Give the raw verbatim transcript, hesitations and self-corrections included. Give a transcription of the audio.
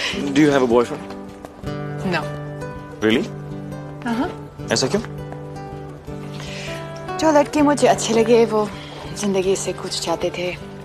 Do you have a boyfriend? No. Really? हाँ। ऐसा क्यों? जो लड़के मुझे अच्छे लगे वो जिंदगी से कुछ चाहते थे